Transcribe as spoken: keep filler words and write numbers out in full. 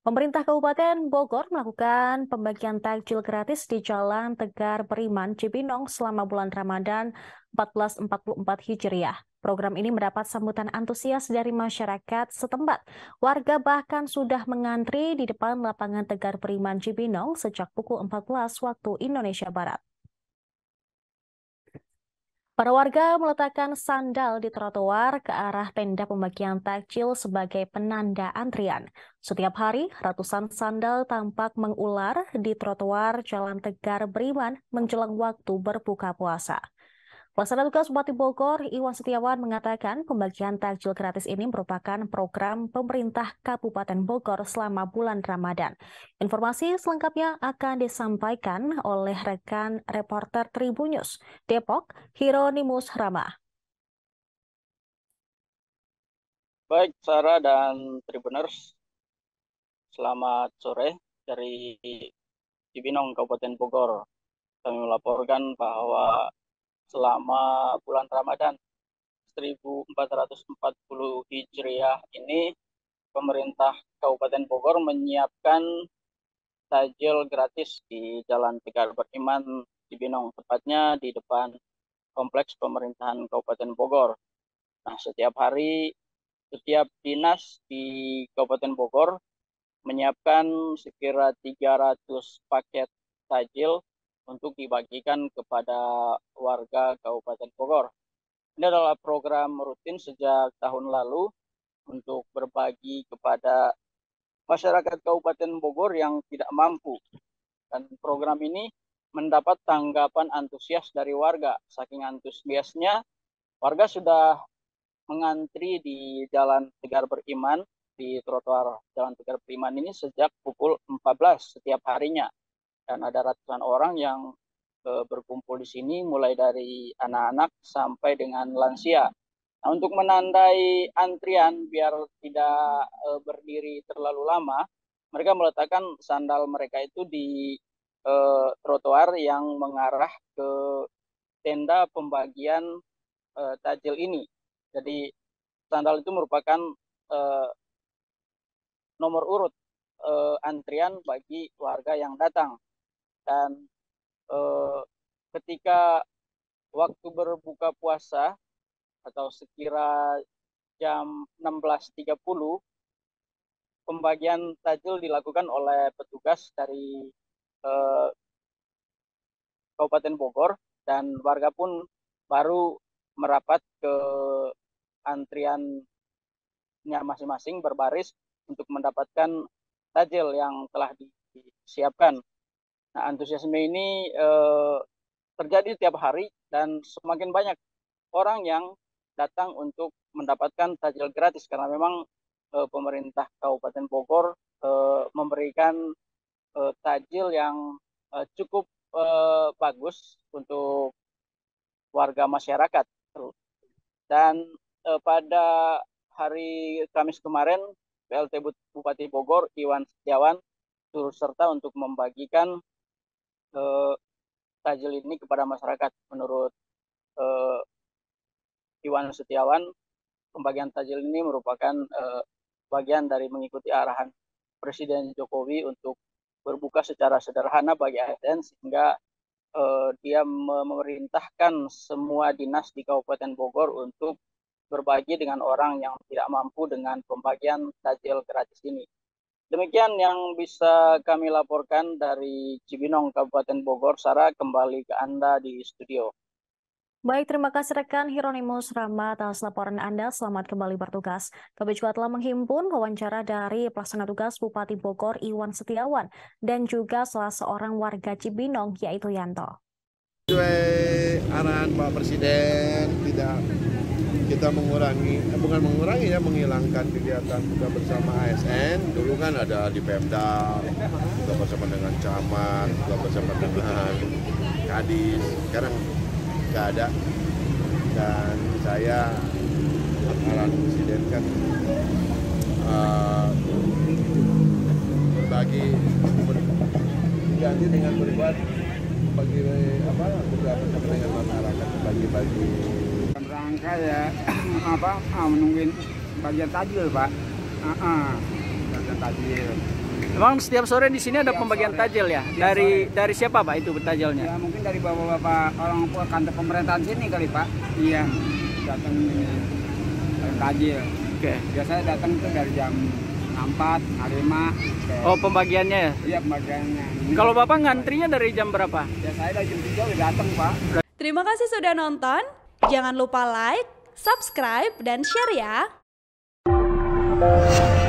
Pemerintah Kabupaten Bogor melakukan pembagian takjil gratis di Jalan Tegar Beriman, Cibinong selama bulan Ramadan seribu empat ratus empat puluh empat Hijriah. Program ini mendapat sambutan antusias dari masyarakat setempat. Warga bahkan sudah mengantri di depan lapangan Tegar Beriman Cibinong sejak pukul empat belas waktu Indonesia Barat. Para warga meletakkan sandal di trotoar ke arah tenda pembagian takjil sebagai penanda antrian. Setiap hari, ratusan sandal tampak mengular di trotoar Jalan Tegar Beriman menjelang waktu berbuka puasa. Pelaksana tugas Bupati Bogor, Iwan Setiawan mengatakan pembagian takjil gratis ini merupakan program pemerintah Kabupaten Bogor selama bulan Ramadan. Informasi selengkapnya akan disampaikan oleh rekan reporter Tribunnews Depok, Hieronimus Rama. Baik, Sarah dan Tribuners, selamat sore dari Cibinong, Kabupaten Bogor. Kami melaporkan bahwa selama bulan Ramadan seribu empat ratus empat puluh Hijriah ini, pemerintah Kabupaten Bogor menyiapkan takjil gratis di Jalan Tegar Beriman, Cibinong, tepatnya di depan Kompleks Pemerintahan Kabupaten Bogor. Nah, setiap hari, setiap dinas di Kabupaten Bogor menyiapkan sekira tiga ratus paket takjil untuk dibagikan kepada warga Kabupaten Bogor. Ini adalah program rutin sejak tahun lalu untuk berbagi kepada masyarakat Kabupaten Bogor yang tidak mampu. Dan program ini mendapat tanggapan antusias dari warga. Saking antusiasnya, warga sudah mengantri di Jalan Tegar Beriman, di trotoar Jalan Tegar Beriman ini sejak pukul empat belas setiap harinya. Dan ada ratusan orang yang e, berkumpul di sini, mulai dari anak-anak sampai dengan lansia. Nah, untuk menandai antrian biar tidak e, berdiri terlalu lama, mereka meletakkan sandal mereka itu di e, trotoar yang mengarah ke tenda pembagian e, takjil ini. Jadi sandal itu merupakan e, nomor urut e, antrian bagi warga yang datang. Dan eh, ketika waktu berbuka puasa atau sekira jam enam belas tiga puluh, pembagian takjil dilakukan oleh petugas dari eh, Kabupaten Bogor, dan warga pun baru merapat ke antriannya masing-masing berbaris untuk mendapatkan takjil yang telah disiapkan. Nah, antusiasme ini eh, terjadi tiap hari dan semakin banyak orang yang datang untuk mendapatkan takjil gratis karena memang eh, pemerintah Kabupaten Bogor eh, memberikan eh, takjil yang eh, cukup eh, bagus untuk warga masyarakat. Dan eh, pada hari Kamis kemarin, P L T Bupati Bogor, Iwan Setiawan, turut serta untuk membagikan eh, takjil ini kepada masyarakat. Menurut eh, Iwan Setiawan, pembagian takjil ini merupakan eh, bagian dari mengikuti arahan Presiden Jokowi untuk berbuka secara sederhana bagi A S N, sehingga eh, dia memerintahkan semua dinas di Kabupaten Bogor untuk berbagi dengan orang yang tidak mampu dengan pembagian takjil gratis ini. Demikian yang bisa kami laporkan dari Cibinong, Kabupaten Bogor. Sarah, kembali ke Anda di studio. Baik, terima kasih rekan Hieronimus Rama atas laporan Anda. Selamat kembali bertugas. Kami juga telah menghimpun wawancara dari pelaksana tugas Bupati Bogor Iwan Setiawan dan juga salah seorang warga Cibinong yaitu Yanto. Sesuai arahan Pak Presiden, tidak kita mengurangi, eh, bukan mengurangi ya, menghilangkan kegiatan buka bersama A S N. Dulu kan ada di Pemda, buka bersama dengan camat, buka bersama dengan kadis. Sekarang nggak ada. Dan saya arahan Presiden kan uh, berbagi, berganti dengan berbuat bagi apa buka bersama dengan masyarakat, bagi-bagi. Rangka ya apa ah, menungguin bagian tajil Pak, ah, ah, bagian tajil Memang setiap sore di sini ada pembagian sore. takjil ya? Setiap Dari sore. dari siapa Pak itu takjilnya? Ya mungkin dari bapak-bapak orang kantor pemerintahan sini kali Pak. Iya, datang ini takjil. Oke. Biasanya datang itu dari jam empat, lima. Oh, pembagiannya ya? Iya, pembagiannya. Kalau Bapak ngantrinya dari jam berapa? Ya saya dari jam tiga udah datang Pak. Terima kasih sudah nonton. Jangan lupa like, subscribe, dan share ya.